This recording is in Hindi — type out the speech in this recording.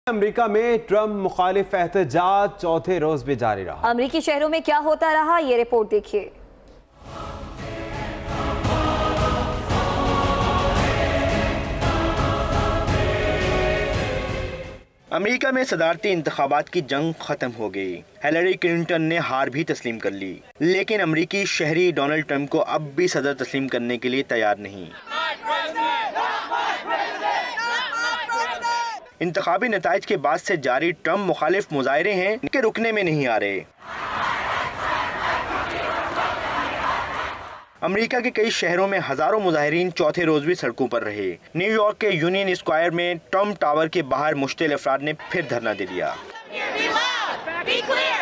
अमेरिका में ट्रम्प मुखालिफ एहतजाज चौथे रोज भी जारी रहा। अमेरिकी शहरों में क्या होता रहा, ये रिपोर्ट देखिए। अमेरिका में सदारती इंतखाबात की जंग खत्म हो गई। हिलरी क्लिंटन ने हार भी तस्लीम कर ली, लेकिन अमेरिकी शहरी डोनाल्ड ट्रंप को अब भी सदर तस्लीम करने के लिए तैयार नहीं। इंतखाबी नताइज के बाद से जारी ट्रम्प मुखालिफ मुजाहरे हैं कि रुकने में नहीं आ रहे। अमेरिका के कई शहरों में हजारों मुजाहिरीन चौथे रोज भी सड़कों पर रहे। न्यूयॉर्क के यूनियन स्क्वायर में ट्रम्प टावर के बाहर मुश्तिल अफराद ने फिर धरना दे दिया।